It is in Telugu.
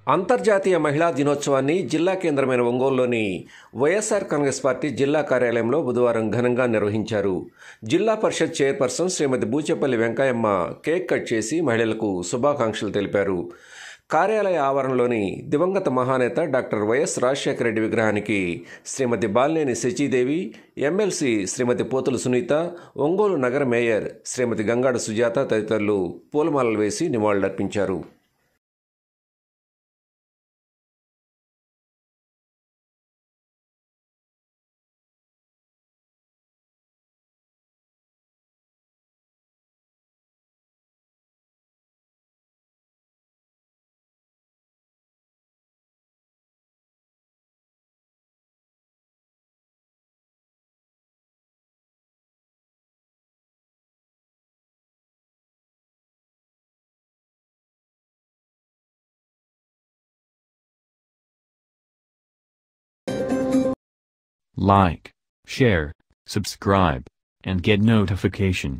అంతర్జాతీయ మహిళా దినోత్సవాన్ని జిల్లా కేంద్రమైన ఒంగోలులోని వైఎస్ఆర్ కాంగ్రెస్ పార్టీ జిల్లా కార్యాలయంలో బుధవారం ఘనంగా నిర్వహించారు. Zilla Parishad chairperson Srimati Buchepalli Venkayamma cake cut చేసి మహిళలకు శుభాకాంక్షలు తెలిపారు. కార్యాలయ ఆవరణలోని దివంగత మహానేత డాక్టర్ వైఎస్ రాజశేఖర రెడ్డి విగ్రహానికి శ్రీమతి బాలినేని శచీదేవి, ఎమ్మెల్సీ శ్రీమతి పోతుల సునీత, ఒంగోలు నగర మేయర్ శ్రీమతి గంగాడ సుజాత తదితరులు పూలమాలలు వేసి నివాళులర్పించారు. Like, share, subscribe, and get notification.